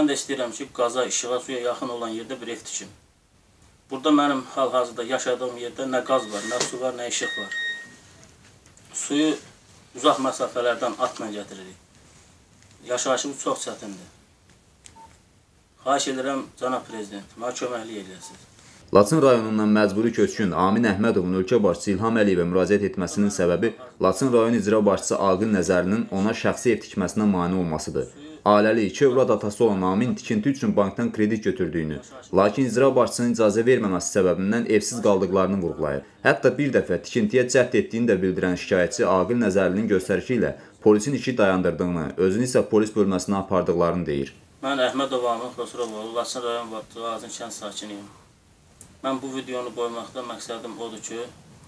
Mən də istəyirəm ki, qaza, işığa, suya yaxın olan yerdə bir ev tikim. Burada mənim hal-hazırda yaşadığım yerdə nə qaz var, nə su var, nə işıq var. Suyu uzaq məsafələrdən atla gətiririk. Yaşayışımız çox çətindir. Xahiş edirəm, cənab prezident, mənə köməklik edəsiniz. Laçın rayonundan məcburi köçkün Amin Əhmədovun ölkə başçısı İlham Əliyevə müraciət etməsinin səbəbi Laçın rayon icra başçısı Aqil Nəzərinin ona şəxsi ev tikməsinə mane olmasıdır. Ailəli 2 övlad atası olan Amin tikinti üçün bankdan kredit götürdüyünü, lakin icra başçısının icazə verməməsi səbəbindən evsiz qaldıqlarını vurğulayır. Hətta bir dəfə tikintiyə cəhd etdiyini də bildirən şikayətçi Aqil Nəzərlinin göstərişi ilə polisin işi dayandırdığını, özünü isə polis bölməsinə apardıqlarını deyir. Mən Əhmədov Amin Xosrovoğlu, Laçın rayon Azın kənd sakiniyim. Mən bu videonu qoymaqda məqsədim odur ki,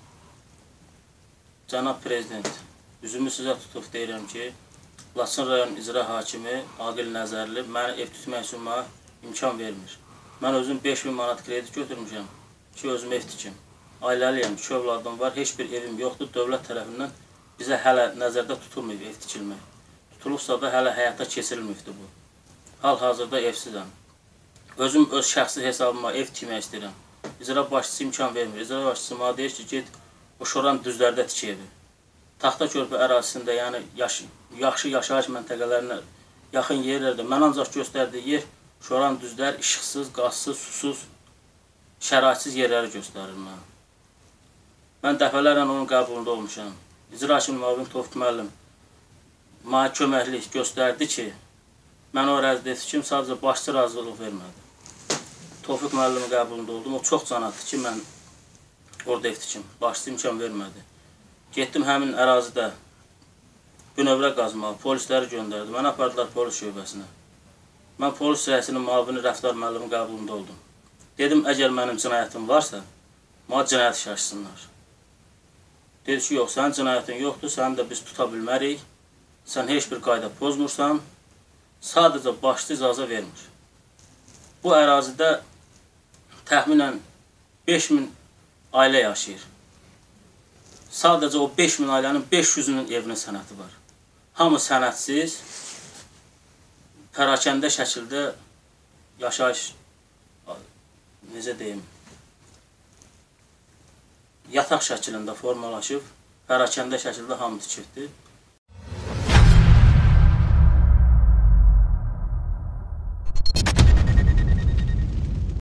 cənab prezident, üzümü sizə tutub deyirəm ki, Laçın rayon icra hakimi Aqil Nəzərli mənə ev tutmaq üçün mənə imkan vermir. Mən özüm 5000 manat kredit götürmüşəm ki, özüm ev tikim. Ailəliyəm, 2 övladım var, heç bir evim yoxdur. Dövlət tərəfindən bizə hələ nəzərdə tutulmayıb ev tikilmək. Tutulubsa da hələ həyata keçirilməyibdir bu. Hal-hazırda evsizəm. Özüm öz şəxsi hesabıma ev tikmək istəyirəm. İcra başçısı imkan vermir. İcra başçısı mənə deyir ki, get o Şoran düzlərdə tik evi. Taxta körpü ərazisində, yəni yaxşı yaşayış məntəqələrinə yaxın yerlərdə mən ancaq göstərdiyi yer Şoran düzlər, işıqsız, qazsız, susuz, şəraitsiz yerləri göstərir mənə. Mən dəfələrlə onun qəbulunda olmuşam. İcra hakimi müavin Tofiq müəllim mənə köməklik göstərdi ki, mən o ərazidə tikim, sadəcə başçı razılıq vermədi. Tofiq müəllimin qəbulunda oldum. O çox can atdı ki, mən orada ev tikim. Başçı imkan vermədi. Getdim həmin ərazidə bünövrə qazmağa, polisləri göndərdi. Məni apardılar polis şöbəsinə. Mən polis rəisinin müavini Rəftar müəllimin qəbulunda oldum. Dedim, əgər mənim cinayətim varsa, mənə cinayət işi açsınlar. Dedi ki, yox, sənin cinayətin yoxdur, səni də biz tuta bilmərik. Sən heç bir qayda pozmursan, sadəcə başçı icazə vermir. Bu ərazidə təxminən 5000 ailə yaşayır. Sadəcə o 5000 ailənin 500-ünün evinin sənəti var. Hamı sənətsiz, pərakəndə şəkildə yaşayış, necə deyim, yataq şəklində formalaşıb, pərakəndə şəkildə hamı tikibdir.